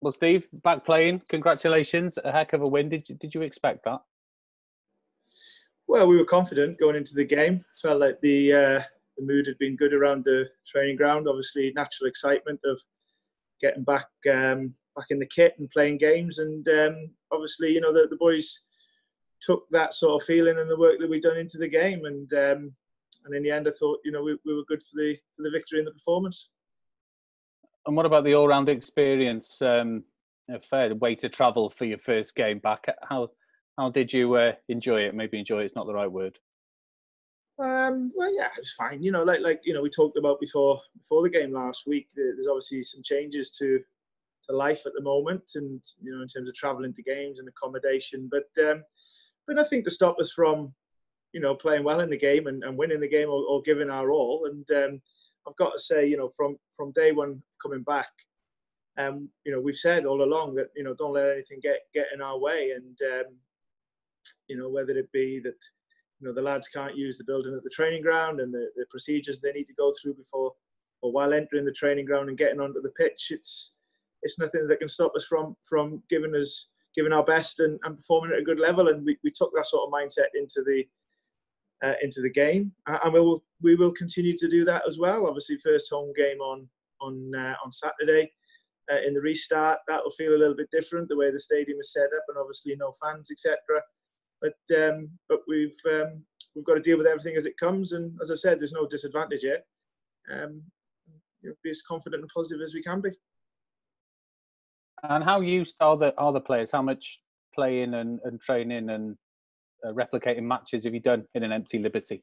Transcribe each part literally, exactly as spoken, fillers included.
Well, Steve, back playing. Congratulations. A heck of a win. Did you, did you expect that? Well, we were confident going into the game. Felt like the uh, the mood had been good around the training ground. Obviously, natural excitement of getting back um, back in the kit and playing games. And um, obviously, you know, the, the boys took that sort of feeling and the work that we'd done into the game. And um, and in the end, I thought, you know, we, we were good for the for the victory and the performance. And what about the all-round experience? Um, a fair way to travel for your first game back. How how did you uh, enjoy it? Maybe enjoy it's not the right word. Um, well, yeah, it was fine. You know, like like you know, we talked about before before the game last week. There's obviously some changes to to life at the moment, and you know, in terms of travelling to games and accommodation. But um, but nothing to stop us from, you know, playing well in the game and, and winning the game or, or giving our all. And um, I've got to say, you know, from from day one coming back, um, you know, we've said all along that, you know, don't let anything get get in our way. And um, you know, whether it be that, you know, the lads can't use the building at the training ground and the, the procedures they need to go through before or while entering the training ground and getting onto the pitch, it's it's nothing that can stop us from from giving us giving our best and, and performing at a good level. And we, we took that sort of mindset into the uh, into the game, uh, and we will we will continue to do that as well. Obviously, first home game on on uh, on Saturday uh, in the restart, that will feel a little bit different the way the stadium is set up, and obviously no fans, et cetera. But um, but we've um, we've got to deal with everything as it comes, and as I said, there's no disadvantage here. Um, you know, be as confident and positive as we can be. And how used are the are the players? How much playing and, and training and uh, replicating matches have you done in an empty Liberty?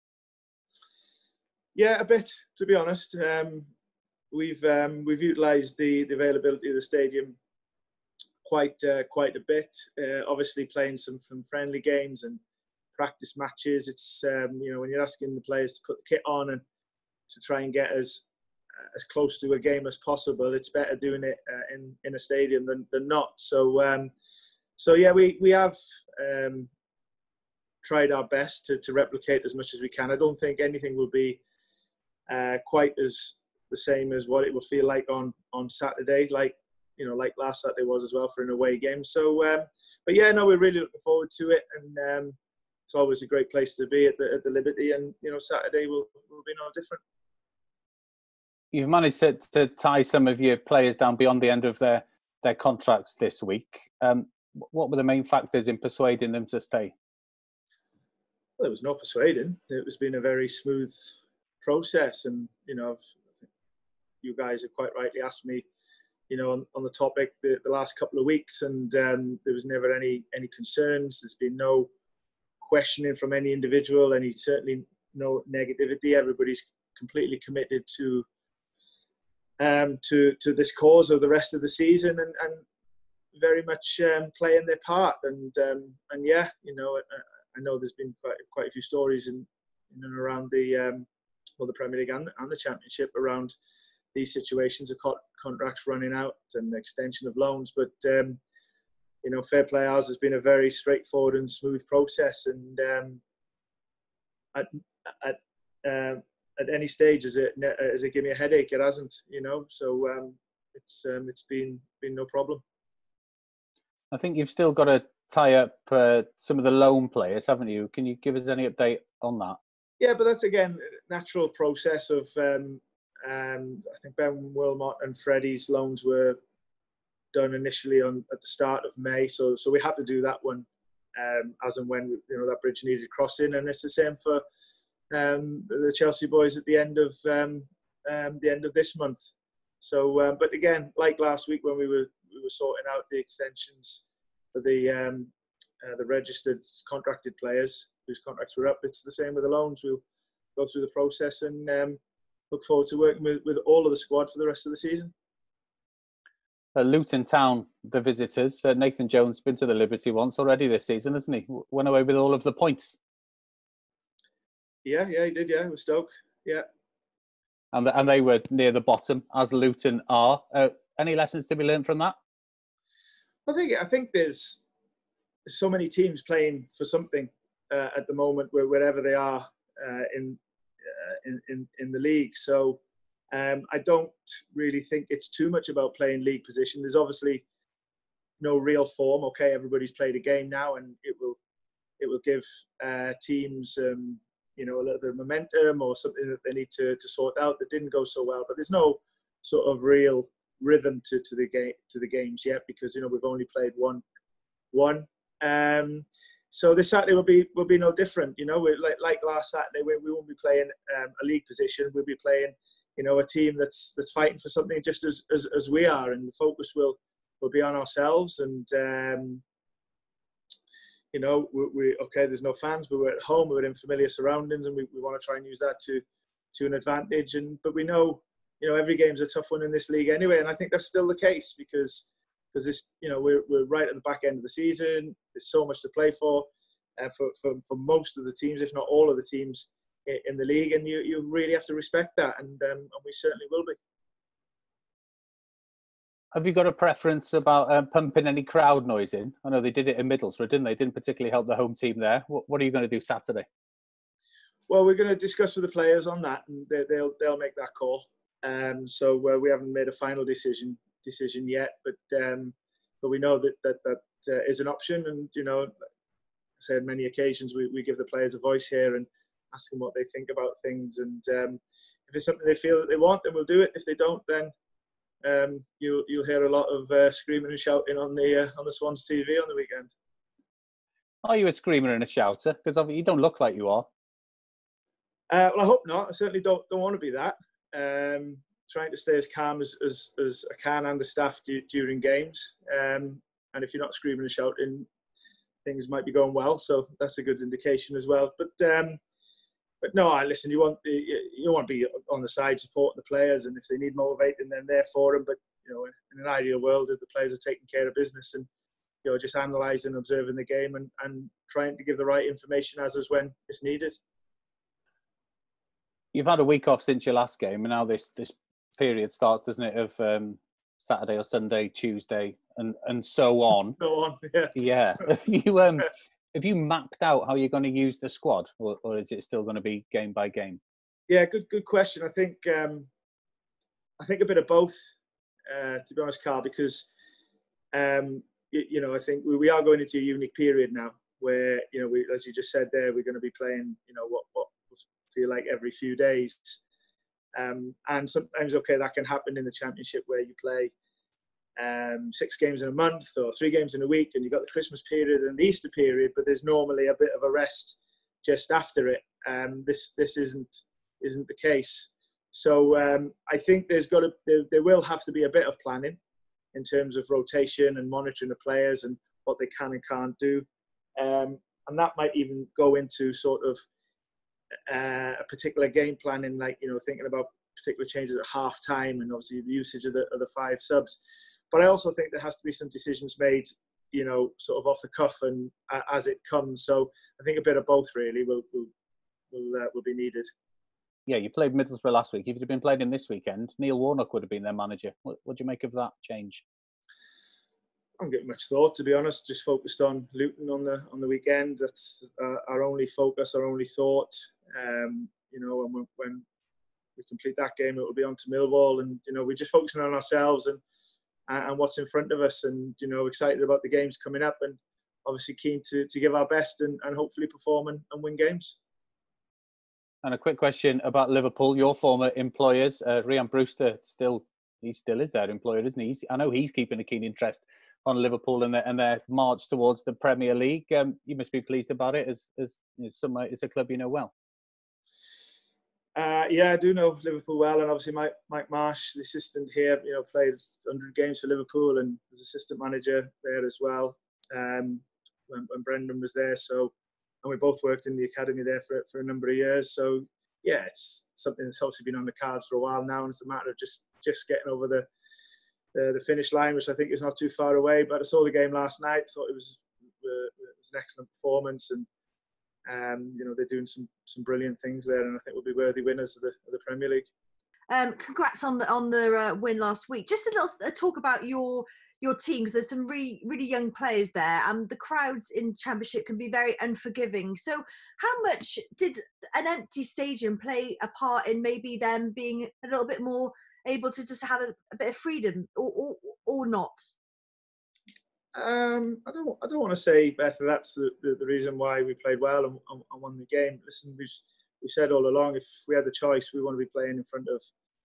Yeah, a bit, to be honest. Um, we've um, we've utilised the, the availability of the stadium quite uh, quite a bit. Uh, obviously, playing some some friendly games and practice matches. It's um, you know, when you're asking the players to put the kit on and to try and get as as close to a game as possible, it's better doing it uh, in in a stadium than, than not. So um, so yeah, we we have um, tried our best to to replicate as much as we can. I don't think anything will be uh, quite as the same as what it will feel like on on Saturday, like, you know, like last Saturday was as well for an away game. So, um, but yeah, no, we're really looking forward to it, and um, it's always a great place to be at the at the Liberty, and you know, Saturday will will be no different. You've managed to, to tie some of your players down beyond the end of their their contracts this week. Um, what were the main factors in persuading them to stay? Well, there was no persuading. It was been a very smooth process, and you know, I think you guys have quite rightly asked me, you know, on, on the topic the, the last couple of weeks, and um, there was never any any concerns. There's been no questioning from any individual, any certainly no negativity. Everybody's completely committed to um, to to this cause of the rest of the season, and, and very much um, playing their part. And um, and yeah, you know, I, I know there's been quite quite a few stories in, in and around the um, well, the Premier League and, and the Championship around these situations of contracts running out and the extension of loans. But, um, you know, fair play, ours has been a very straightforward and smooth process. And um, at at, uh, at any stage, has it, has it given me a headache? It hasn't, you know. So um, it's um, it's been been no problem. I think you've still got to tie up uh, some of the loan players, haven't you? Can you give us any update on that? Yeah, but that's, again, a natural process of... Um, Um, I think Ben Wilmot and Freddie's loans were done initially on at the start of May, so so we had to do that one um, as and when, you know, that bridge needed crossing, and it's the same for um, the Chelsea boys at the end of um, um, the end of this month. So, um, but again, like last week when we were we were sorting out the extensions for the um, uh, the registered contracted players whose contracts were up, it's the same with the loans. We'll go through the process and. Um, Look forward to working with, with all of the squad for the rest of the season. Uh, Luton Town, the visitors. Uh, Nathan Jones been to the Liberty once already this season, hasn't he? Went away with all of the points. Yeah, yeah, he did. Yeah, with Stoke. Yeah. And the, and they were near the bottom, as Luton are. Uh, any lessons to be learned from that? I think I think there's so many teams playing for something uh, at the moment, where wherever they are uh, in. Uh, in, in in the league, so Um, I don't really think it's too much about playing league position. There's obviously no real form. Okay, everybody's played a game now, and it will it will give uh, teams um, you know, a little bit of momentum or something that they need to to sort out that didn't go so well. But there's no sort of real rhythm to, to the game to the games yet, because you know we've only played one one. Um, so this Saturday will be will be no different. You know, we're like like last Saturday, we, we won't be playing um, a league position. We'll be playing, you know, a team that's that's fighting for something just as as, as we are, and the focus will will be on ourselves. And um, you know, we, we okay. There's no fans, but we're at home. We're in familiar surroundings, and we, we want to try and use that to to an advantage. And but we know, you know, every game's a tough one in this league anyway, and I think that's still the case because because this, you know, we're we're right at the back end of the season. There's so much to play for, uh, for for for most of the teams, if not all of the teams in, in the league, and you you really have to respect that, and um, and we certainly will be. Have you got a preference about uh, pumping any crowd noise in? I know they did it in Middlesbrough, didn't they? Didn't particularly help the home team there. What, what are you going to do Saturday? Well, we're going to discuss with the players on that, and they, they'll they'll make that call. Um, so uh, we haven't made a final decision decision yet, but um, but we know that that that uh, is an option, and you know, I said on many occasions we, we give the players a voice here and ask them what they think about things, and um, if it's something they feel that they want, then we'll do it. If they don't, then um, you'll you'll hear a lot of uh, screaming and shouting on the uh, on the Swans T V on the weekend. Are you a screamer and a shouter? Because you don't look like you are. Uh, well, I hope not. I certainly don't don't want to be that. Um, trying to stay as calm as, as, as I can and the staff do, during games. Um, and if you're not screaming and shouting, things might be going well. So that's a good indication as well. But um, but no, listen, you want the, you want to be on the side supporting the players, and if they need motivating, then they're for them. But you know, in an ideal world, if the players are taking care of business and you know just analysing and observing the game and, and trying to give the right information as is when it's needed. You've had a week off since your last game, and now this this period starts, doesn't it, of um, Saturday or Sunday, Tuesday, and, and so on. So on, yeah. Yeah. Have you um have you mapped out how you're going to use the squad, or, or is it still going to be game by game? Yeah, good good question. I think um, I think a bit of both, uh, to be honest, Carl, because um, you, you know I think we, we are going into a unique period now, where you know we, as you just said there, we're going to be playing you know what what feel like every few days. Um, and sometimes, okay, that can happen in the Championship where you play um, six games in a month or three games in a week, and you've got the Christmas period and the Easter period, but there's normally a bit of a rest just after it. Um, this this isn't isn't the case. So um, I think there's got to there, there will have to be a bit of planning in terms of rotation and monitoring the players and what they can and can't do, um, and that might even go into sort of Uh, a particular game planning, like you know, thinking about particular changes at half time and obviously the usage of the, of the five subs. But I also think there has to be some decisions made, you know, sort of off the cuff and uh, as it comes. So I think a bit of both really will will will, uh, will be needed. Yeah, you played Middlesbrough last week. If you'd have been playing in this weekend, Neil Warnock would have been their manager. What, what do you make of that change? I don't give much thought, to be honest. Just focused on Luton on the on the weekend. That's uh, our only focus, our only thought. Um, you know, and when, when we complete that game, it will be on to Millwall, and you know, we're just focusing on ourselves and and what's in front of us, and you know, excited about the games coming up, and obviously keen to to give our best and, and hopefully perform and, and win games. And a quick question about Liverpool, your former employers, uh, Rhian Brewster, still he still is their employer, isn't he? He's, I know he's keeping a keen interest on Liverpool and their, and their march towards the Premier League. Um, you must be pleased about it, as as, as some it's a club you know well. Uh, yeah, I do know Liverpool well, and obviously Mike, Mike Marsh, the assistant here, you know, played one hundred games for Liverpool and was assistant manager there as well um, when, when Brendan was there. So, and we both worked in the academy there for for a number of years. So, yeah, it's something that's obviously been on the cards for a while now, and it's a matter of just just getting over the the, the finish line, which I think is not too far away. But I saw the game last night; thought it was uh, it was an excellent performance, and Um, you know, they're doing some some brilliant things there, and I think we'll be worthy winners of the, of the Premier League. Um, congrats on the on the uh, win last week. Just a little uh, talk about your your teams. There's some really really young players there, and the crowds in Championship can be very unforgiving. So how much did an empty stadium play a part in maybe them being a little bit more able to just have a, a bit of freedom, or or, or not? Um, I don't. I don't want to say, Beth, that that's the, the, the reason why we played well and, and, and won the game. Listen, we we said all along, if we had the choice, we want to be playing in front of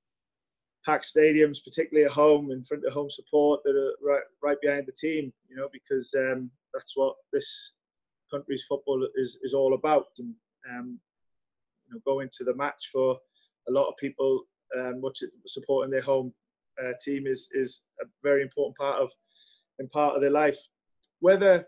packed stadiums, particularly at home, in front of home support that are right right behind the team. You know, because um, that's what this country's football is is all about. And um, you know, going to the match for a lot of people, um, much supporting their home uh, team is is a very important part of. And part of their life. Whether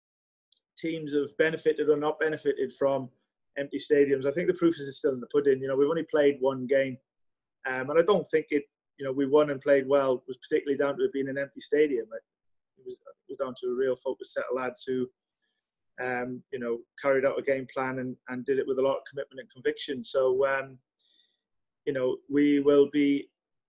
teams have benefited or not benefited from empty stadiums, I think the proof is still in the pudding. You know, we've only played one game, um, and I don't think it. You know, we won and played well was particularly down to it being an empty stadium. It was, it was down to a real focused set of lads who, um, you know, carried out a game plan and, and did it with a lot of commitment and conviction. So, um, you know, we will be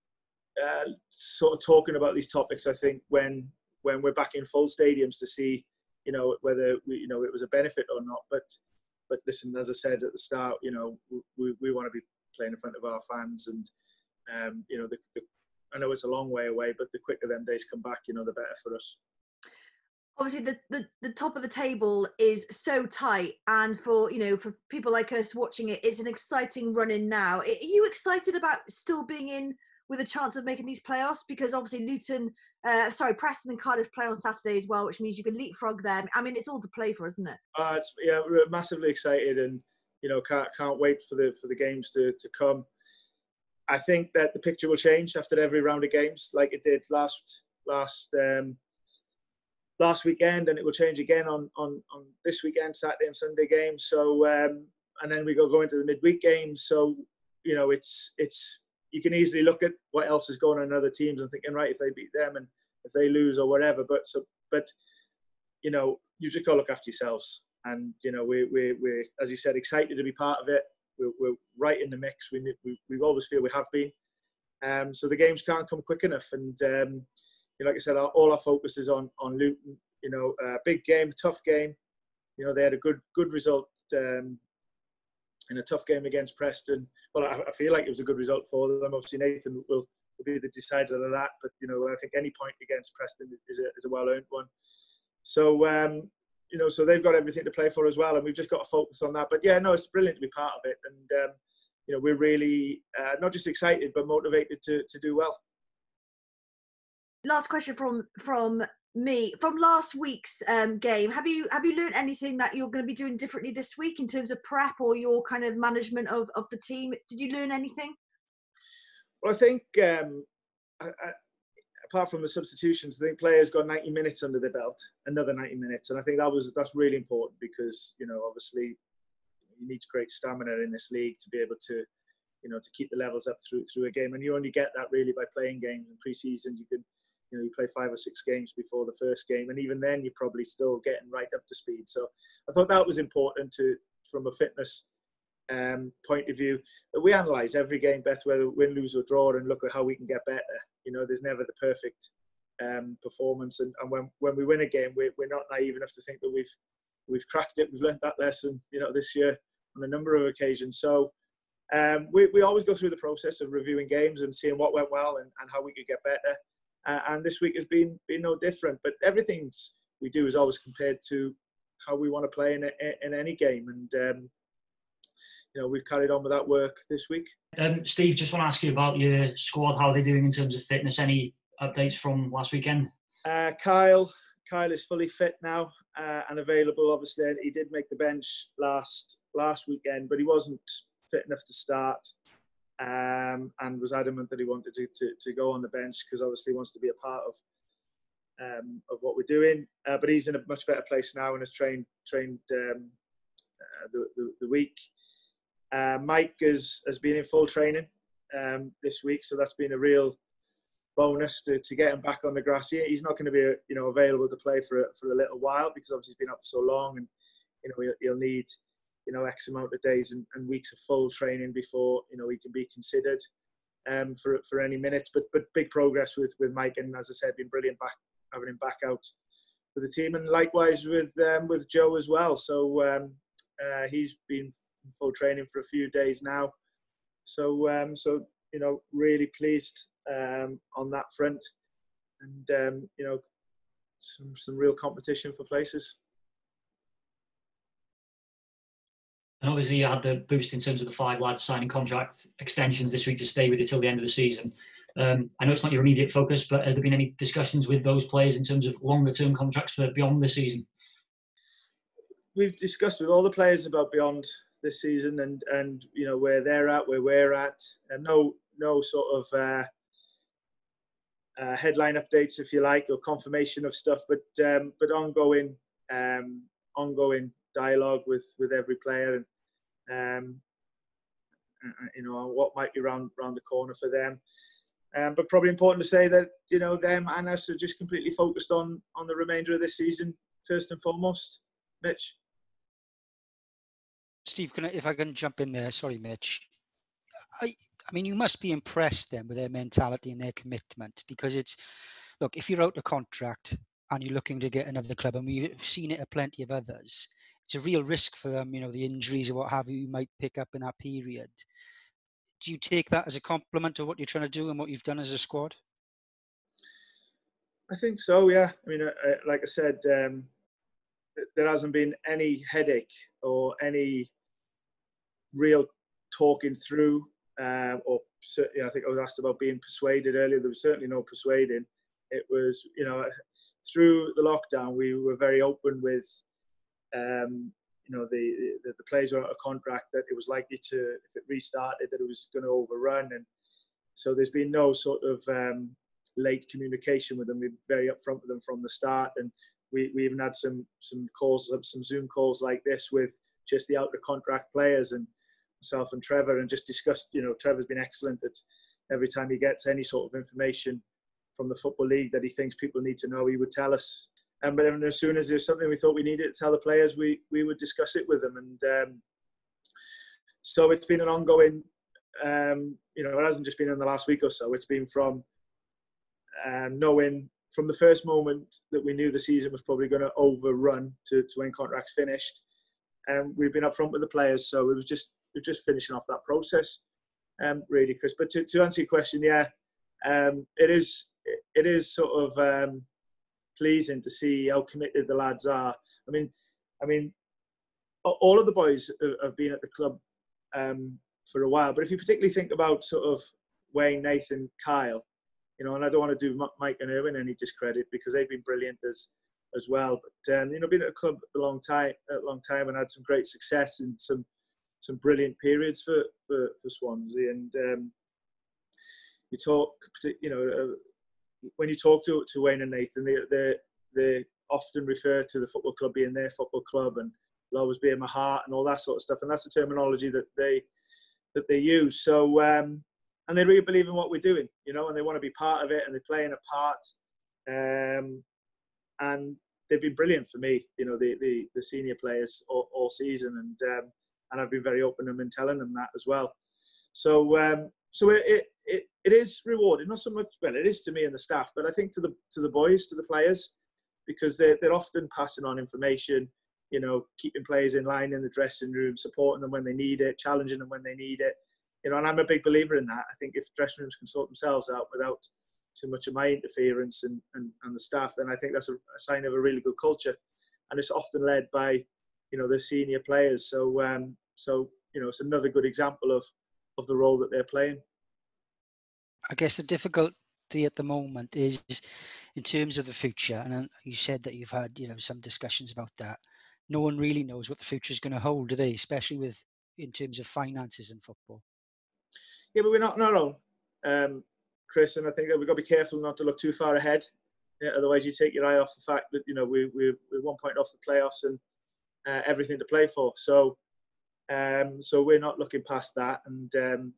uh, sort of talking about these topics, I think, when. when we're back in full stadiums to see, you know, whether we, you know, it was a benefit or not. But, but listen, as I said at the start, you know, we, we want to be playing in front of our fans, and um, you know, the, the, I know it's a long way away, but the quicker them days come back, you know, the better for us. Obviously, the, the, the top of the table is so tight, and for, you know, for people like us watching it, it's an exciting run in now. Are you excited about still being in with a chance of making these playoffs? Because obviously Luton, uh, sorry, Preston and Cardiff play on Saturday as well, which means you can leapfrog them. I mean, it's all to play for, isn't it? Uh, it's, yeah, we're massively excited, and you know, can't can't wait for the for the games to to come. I think that the picture will change after every round of games, like it did last last um, last weekend, and it will change again on on on this weekend, Saturday and Sunday games. So, um, and then we go go into the midweek games. So, you know, it's it's. You can easily look at what else is going on in other teams and thinking, right, if they beat them and if they lose or whatever. But so, but you know, you just got to look after yourselves. And you know, we we we as you said, excited to be part of it. We're, we're right in the mix. We we we always feel we have been. Um, so the games can't come quick enough. And um, you know, like I said, our, all our focus is on on Luton. You know, uh, big game, tough game. You know, they had a good good result. Um, in a tough game against Preston. Well, I, I feel like it was a good result for them. Obviously, Nathan will, will be the decider of that. But, you know, I think any point against Preston is a, is a well-earned one. So, um, you know, so they've got everything to play for as well. And we've just got to focus on that. But, yeah, no, it's brilliant to be part of it. And, um, you know, we're really uh, not just excited, but motivated to, to do well. Last question from from me. From last week's um, game, have you have you learned anything that you're going to be doing differently this week in terms of prep or your kind of management of, of the team? Did you learn anything? Well, I think um, I, I, apart from the substitutions, I think players got ninety minutes under their belt, another ninety minutes, and I think that was that's really important because, you know, obviously you need great stamina in this league to be able to, you know, to keep the levels up through through a game, and you only get that really by playing games. In pre-season, you can. You know, you play five or six games before the first game, and even then, you're probably still getting right up to speed. So, I thought that was important to, from a fitness um, point of view. But we analyse every game, Beth, whether win, lose, or draw, and look at how we can get better. You know, there's never the perfect um, performance, and, and when when we win a game, we're we're not naive enough to think that we've we've cracked it. We've learned that lesson, you know, this year on a number of occasions. So. Um, we, we always go through the process of reviewing games and seeing what went well and, and how we could get better. Uh, and this week has been been no different. But everything we do is always compared to how we want to play in a, in any game. And um, you know, we've carried on with that work this week. Um, Steve, just want to ask you about your squad. How are they doing in terms of fitness? Any updates from last weekend? Uh, Kyle, Kyle is fully fit now uh, and available. Obviously, he did make the bench last last weekend, but he wasn't fit enough to start. Um, and was adamant that he wanted to, to, to go on the bench because obviously he wants to be a part of um, of what we're doing. Uh, but he's in a much better place now and has trained trained um, uh, the, the the week. Uh, Mike has has been in full training um, this week, so that's been a real bonus to, to get him back on the grass. He, he's not going to be you know available to play for a, for a little while because obviously he's been up for so long, and you know he'll, he'll need. you know, X amount of days and, and weeks of full training before, you know, he can be considered um, for for any minutes. But but big progress with, with Mike, and as I said, been brilliant back having him back out with the team, and likewise with um, with Joe as well. So um, uh, he's been in full training for a few days now. So um, so you know, really pleased um, on that front, and um, you know, some some real competition for places. And obviously you had the boost in terms of the five lads signing contract extensions this week to stay with you till the end of the season. Um, I know it's not your immediate focus, but have there been any discussions with those players in terms of longer term contracts for beyond the season? We've discussed with all the players about beyond this season, and, and you know, where they're at, where we're at, and no no sort of uh, uh, headline updates, if you like, or confirmation of stuff, but um, but ongoing um, ongoing dialogue with, with every player, and um, you know, what might be round round the corner for them. Um, but probably important to say that, you know, them and us are just completely focused on on the remainder of this season first and foremost. Mitch. Steve, can I, if I can jump in there, sorry, Mitch. I, I mean, you must be impressed then with their mentality and their commitment, because it's, look, if you're out of contract and you're looking to get another club, and we've seen it at plenty of others, it's a real risk for them, you know, the injuries or what have you, you might pick up in that period. Do you take that as a compliment to what you're trying to do and what you've done as a squad? I think so, yeah. I mean, uh, like I said, um, there hasn't been any headache or any real talking through, um, or you know, I think I was asked about being persuaded earlier. There was certainly no persuading. It was, you know, through the lockdown, we were very open with, um, you know, the, the the players were out of contract, that it was likely to, if it restarted, that it was going to overrun, and so there's been no sort of um, late communication with them. We're very upfront with them from the start, and we, we even had some some calls, some Zoom calls like this with just the out of contract players, and myself and Trevor, and just discussed. You know, Trevor's been excellent at every time he gets any sort of information from the Football League that he thinks people need to know, he would tell us. And but as soon as there's something we thought we needed to tell the players, we we would discuss it with them. And um, so it's been an ongoing. Um, you know, it hasn't just been in the last week or so. It's been from um, knowing from the first moment that we knew the season was probably going to overrun to, to when contracts finished. And we've been upfront with the players, so it was just we're just finishing off that process, um, really, Chris. But to, to answer your question, yeah, um, it is it is sort of um, pleasing to see how committed the lads are. I mean, I mean, all of the boys have been at the club um, for a while, but if you particularly think about sort of Wayne, Nathan, Kyle, you know, and I don't want to do Mike and Erwin any discredit because they've been brilliant as as well. But um, you know, been at a club a long time, a long time, and had some great success and some some brilliant periods for for, for Swansea. And um, you talk, you know, uh, when you talk to to Wayne and Nathan, they they they often refer to the football club being their football club, and will always be in my heart and all that sort of stuff. And that's the terminology that they that they use. So. Um, And they really believe in what we're doing, you know, and they want to be part of it, and they're playing a part. Um, and they've been brilliant for me, you know, the the, the senior players all, all season, and um, and I've been very open and been telling them that as well. So um, so it, it it it is rewarding, not so much. Well, it is to me and the staff, but I think to the to the boys, to the players, because they're they're often passing on information, you know, keeping players in line in the dressing room, supporting them when they need it, challenging them when they need it. You know, and I'm a big believer in that. I think if dressing rooms can sort themselves out without too much of my interference and, and, and the staff, then I think that's a, a sign of a really good culture. And it's often led by, you know, the senior players. So, um, so you know, it's another good example of, of the role that they're playing. I guess the difficulty at the moment is in terms of the future. And you said that you've had, you know, some discussions about that. No one really knows what the future is going to hold, do they? Especially with in terms of finances in football. Yeah, but we're not not alone, um, Chris, and I think that we've got to be careful not to look too far ahead. Yeah, otherwise, you take your eye off the fact that, you know, we, we, we're one point off the playoffs and uh, everything to play for. So, um, so we're not looking past that. And um,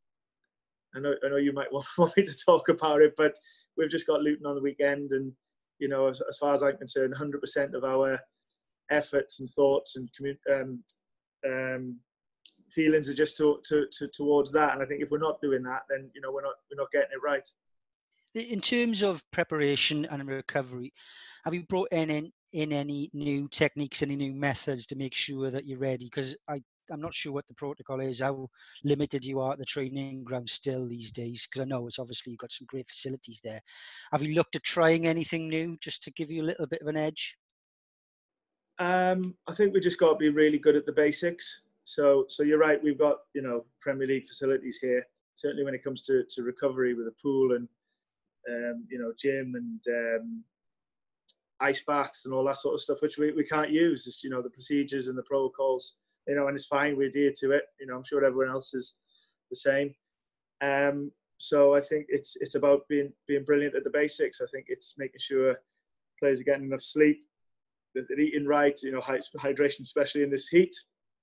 I know I know you might want, want me to talk about it, but we've just got Luton on the weekend, and you know, as, as far as I'm concerned, one hundred percent of our efforts and thoughts and commu- um, um, feelings are just to, to, to, towards that. And I think if we're not doing that, then, you know, we're not we're not getting it right. in terms of preparation and recovery, have you brought in, in in any new techniques, any new methods to make sure that you're ready? Because I, I'm not sure what the protocol is, how limited you are at the training ground still these days, because I know it's obviously you've got some great facilities there. Have you looked at trying anything new just to give you a little bit of an edge? Um, I think we just got to be really good at the basics. So, so you're right. We've got, you know, Premier League facilities here. Certainly, when it comes to, to recovery with a pool and um, you know, gym and um, ice baths and all that sort of stuff, which we, we can't use. It's, you know, the procedures and the protocols. You know, and it's fine. We adhere to it. You know, I'm sure everyone else is the same. Um, so I think it's it's about being being brilliant at the basics. I think it's making sure players are getting enough sleep, that they're eating right. You know, hydration, especially in this heat.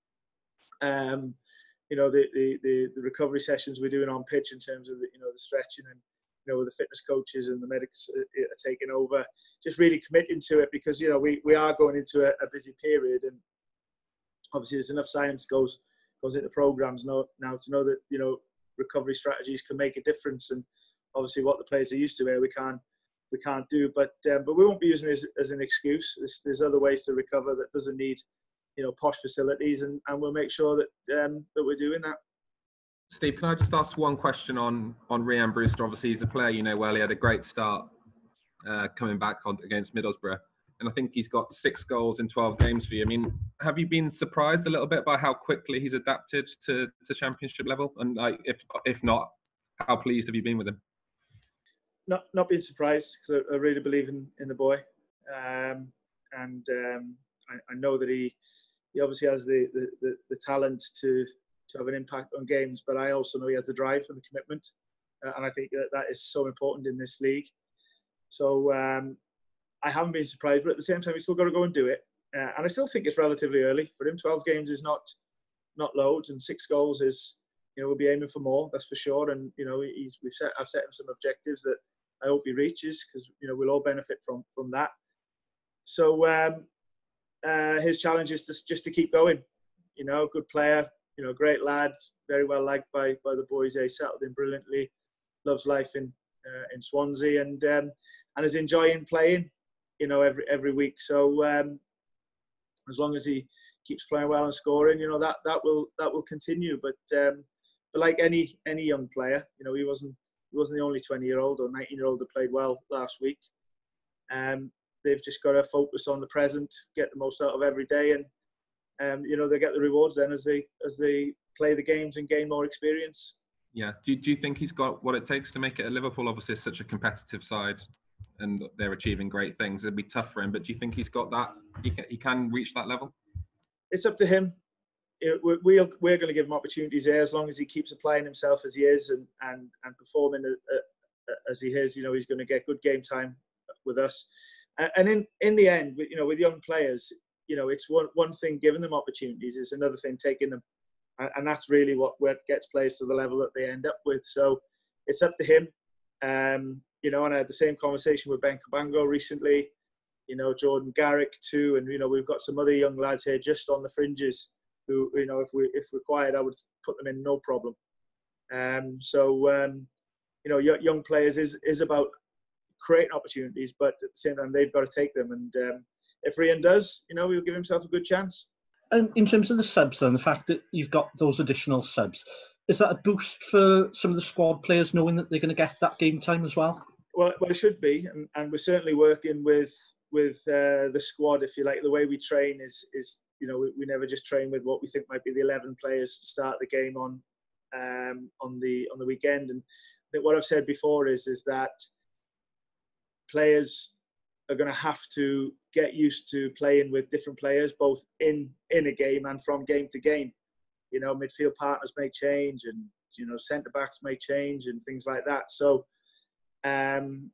Um, you know, the, the the the recovery sessions we're doing on pitch in terms of the, you know, the stretching and, you know, the fitness coaches and the medics are taking over. Just really committing to it because, you know, we we are going into a, a busy period, and obviously there's enough science goes goes into programs now, now to know that, you know, recovery strategies can make a difference, and obviously what the players are used to here we can't we can't do, but um, but we won't be using it as, as an excuse. There's, there's other ways to recover that doesn't need, you know, posh facilities, and, and we'll make sure that um, that we're doing that. Steve, can I just ask one question on on Rhian Brewster? Obviously, he's a player you know well. He had a great start uh, coming back on, against Middlesbrough, and I think he's got six goals in twelve games for you. I mean, have you been surprised a little bit by how quickly he's adapted to, to Championship level? And like, if if not, how pleased have you been with him? Not not being surprised, because I, I really believe in, in the boy, um, and um, I, I know that he he obviously has the, the, the, the talent to to have an impact on games, but I also know he has the drive and the commitment, uh, and I think that that is so important in this league. So um, I haven't been surprised, but at the same time, he's still got to go and do it, uh, and I still think it's relatively early for him. twelve games is not not loads, and six goals is, you know, we'll be aiming for more, that's for sure. And you know, he's we've set I've set him some objectives that I hope he reaches, because, you know, we'll all benefit from from that. So um, uh, his challenge is to, just to keep going. You know, good player, you know, great lad, very well liked by by the boys. He settled in brilliantly, loves life in uh, in Swansea, and um, and is enjoying playing, you know, every every week. So um, as long as he keeps playing well and scoring, you know, that that will that will continue. But um, but like any any young player, you know, he wasn't. He wasn't the only twenty-year-old or nineteen-year-old that played well last week. Um, they've just got to focus on the present, get the most out of every day, and um, you know, they get the rewards then as they as they play the games and gain more experience. Yeah. Do, do you think he's got what it takes to make it at Liverpool? Obviously, it's such a competitive side, and they're achieving great things. It'd be tough for him, but do you think he's got that? He can, he can reach that level? It's up to him. It, we're we're going to give him opportunities there as long as he keeps applying himself as he is and and and performing as he is. You know, he's going to get good game time with us. And in in the end, you know, with young players, you know, it's one one thing giving them opportunities, it's another thing taking them, and that's really what what gets players to the level that they end up with. So it's up to him. Um, you know, and I had the same conversation with Ben Cabango recently. You know, Jordan Garrick too, and you know, we've got some other young lads here just on the fringes, who, you know, if we if required, I would put them in no problem. Um, so um, you know, young players is is about creating opportunities, but at the same time, they've got to take them. And um, if Rhian does, you know, he'll give himself a good chance. And in terms of the subs, then, the fact that you've got those additional subs, is that a boost for some of the squad players knowing that they're going to get that game time as well? Well, well, it should be, and, and we're certainly working with with uh, the squad, if you like. The way we train is is. You know, we, we never just train with what we think might be the eleven players to start the game on um, on the on the weekend. And I think what I've said before is is that players are going to have to get used to playing with different players, both in in a game and from game to game. You know, midfield partners may change, and you know, centre backs may change, and things like that. So, um,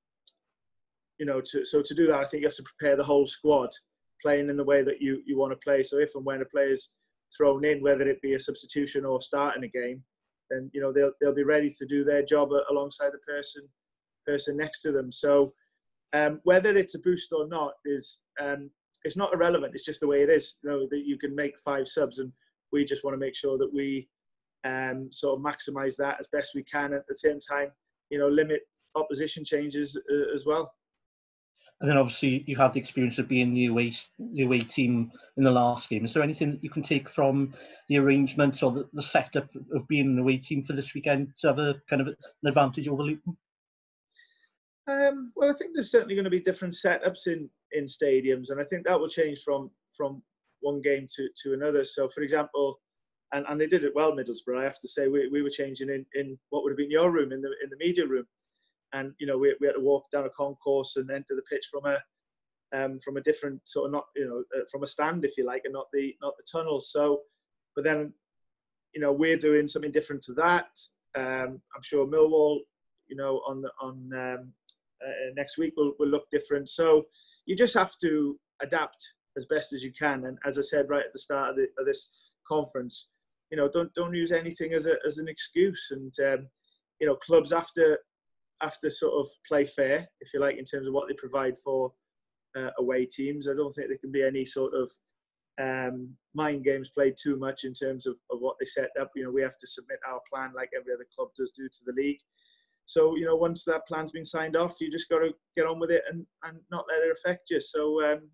you know, to, so to do that, I think you have to prepare the whole squad playing in the way that you, you want to play. So if and when a player's thrown in, whether it be a substitution or starting a game, then, you know, they'll they'll be ready to do their job alongside the person person next to them. So um, whether it's a boost or not is um, it's not irrelevant. It's just the way it is. You know, that you can make five subs, and we just want to make sure that we um, sort of maximise that as best we can. At the same time, you know, limit opposition changes uh, as well. And then obviously you have the experience of being the away, the away team in the last game. Is there anything that you can take from the arrangements or the, the setup of being an away team for this weekend to have a kind of an advantage over Luton? Um, well, I think there's certainly going to be different setups in, in stadiums, and I think that will change from from one game to, to another. So, for example, and, and they did it well, Middlesbrough, I have to say, we, we were changing in, in what would have been your room, in the in the media room. And, you know, we, we had to walk down a concourse and enter the pitch from a um, from a different sort of, not, you know, uh, from a stand, if you like, and not the not the tunnel. So, but then, you know, we're doing something different to that. Um, I'm sure Millwall, you know, on the, on um, uh, next week will, will look different. So you just have to adapt as best as you can. And as I said right at the start of, the, of this conference, you know, don't don't use anything as a as an excuse. And um, you know, clubs after. have to sort of play fair, if you like, in terms of what they provide for uh, away teams. I don't think there can be any sort of um, mind games played too much in terms of, of what they set up. You know, we have to submit our plan like every other club does do to the league. So, you know, once that plan's been signed off, you just got to get on with it and, and not let it affect you. So, um,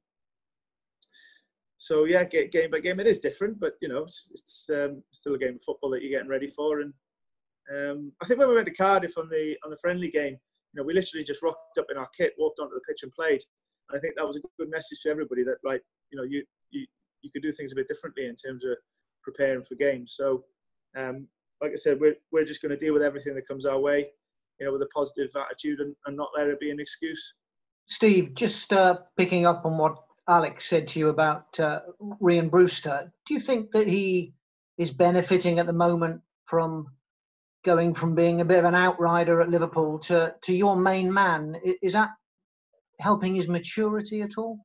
so yeah, game by game, it is different, but, you know, it's, it's um, still a game of football that you're getting ready for. And Um, I think when we went to Cardiff on the on the friendly game, you know, we literally just rocked up in our kit, walked onto the pitch and played. And I think that was a good message to everybody that, like, you know, you you, you could do things a bit differently in terms of preparing for games. So, um, like I said, we're we're just going to deal with everything that comes our way, you know, with a positive attitude and, and not let it be an excuse. Steve, just uh, picking up on what Alex said to you about uh, Ryan Brewster, do you think that he is benefiting at the moment from going from being a bit of an outrider at Liverpool to, to your main man? Is that helping his maturity at all?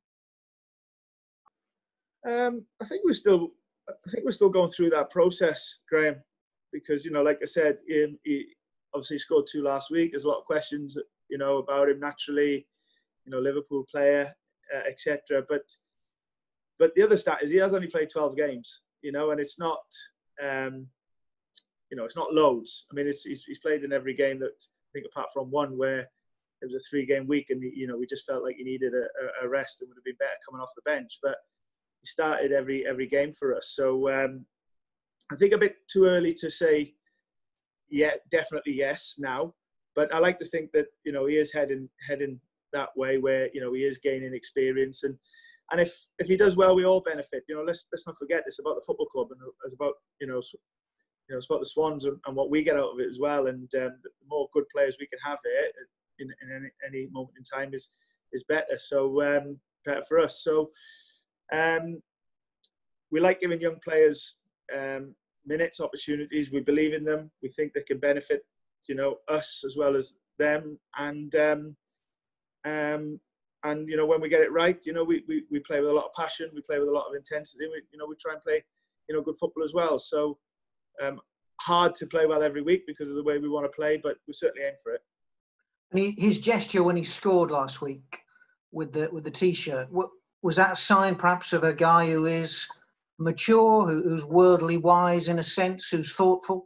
Um, I think we're still, I think we're still going through that process, Graham, because, you know, like I said, he, he obviously scored two last week. There's a lot of questions, you know, about him naturally, you know, Liverpool player, uh, et cetera. But, but the other stat is he has only played twelve games, you know, and it's not. Um, You know, it's not loads. I mean, it's he's, he's played in every game that, I think, apart from one where it was a three-game week, and you know, we just felt like he needed a, a rest and would have been better coming off the bench. But he started every every game for us. So um, I think a bit too early to say, yeah, definitely yes now. But I like to think that, you know, he is heading heading that way where, you know, he is gaining experience, and and if if he does well, we all benefit. You know, let's let's not forget it's about the football club, and it's about, you know. You know, it's about the Swans and, and what we get out of it as well. And um, the more good players we can have here in, in any, any moment in time is is better. So um, better for us. So um, we like giving young players um, minutes, opportunities. We believe in them. We think they can benefit, you know, us as well as them. And um, um, and you know, when we get it right, you know, we, we we play with a lot of passion. We play with a lot of intensity. We, you know, we try and play, you know, good football as well. So. Um, hard to play well every week because of the way we want to play, but we certainly aim for it. And he, his gesture when he scored last week with the with the t-shirt, what, was that a sign perhaps of a guy who is mature, who, who's worldly wise in a sense, who's thoughtful?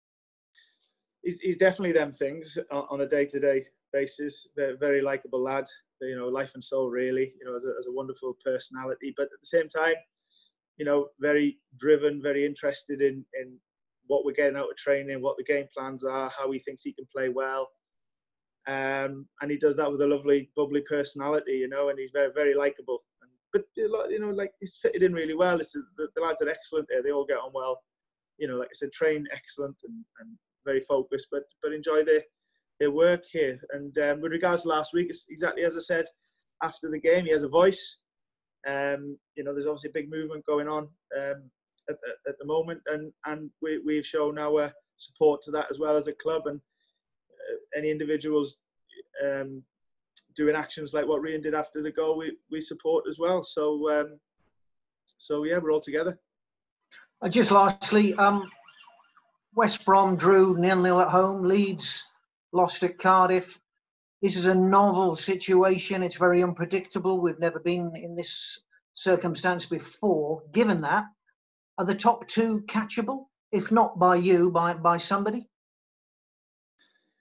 He's, he's definitely them things on, on a day-to-day basis. They're a very likeable lad, you know, life and soul really, you know, as a, as a wonderful personality. But at the same time, you know, very driven, very interested in in what we're getting out of training, what the game plans are, how he thinks he can play well. Um, and he does that with a lovely, bubbly personality, you know, and he's very, very likeable. But, you know, like, he's fitted in really well. It's, the, the lads are excellent there. They all get on well. You know, like I said, train excellent and, and very focused, but but enjoy their, their work here. And um, with regards to last week, it's exactly as I said, after the game, he has a voice. Um, you know, there's obviously a big movement going on um, At, at the moment, and and we, we've shown our support to that as well as a club, and uh, any individuals um, doing actions like what Ryan did after the goal, we, we support as well. So um, so yeah, we're all together. Uh, just lastly, um, West Brom drew nil nil at home. Leeds lost at Cardiff. This is a novel situation. It's very unpredictable. We've never been in this circumstance before. Given that, are the top two catchable? If not by you, by by somebody?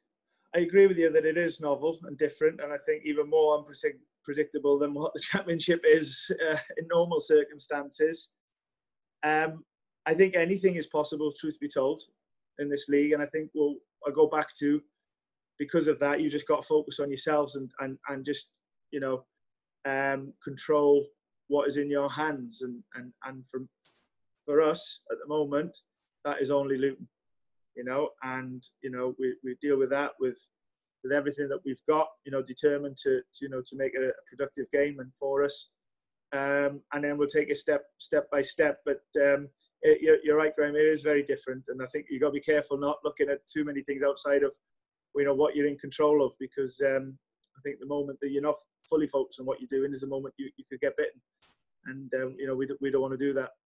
I agree with you that it is novel and different, and I think even more unpredictable than what the Championship is uh, in normal circumstances. Um, I think anything is possible, truth be told, in this league, and I think we'll I go back to, because of that, you just got to focus on yourselves and and and just, you know, um, control what is in your hands, and and and from for us at the moment, that is only Luton, you know, and you know we, we deal with that with with everything that we've got, you know, determined to, to you know to make it a productive game and for us, um, and then we'll take it step step by step. But um, it, you're, you're right, Graham. It is very different, and I think you got to be careful not looking at too many things outside of, you know, what you're in control of, because um, I think the moment that you're not fully focused on what you're doing is the moment you, you could get bitten, and um, you know we we don't want to do that.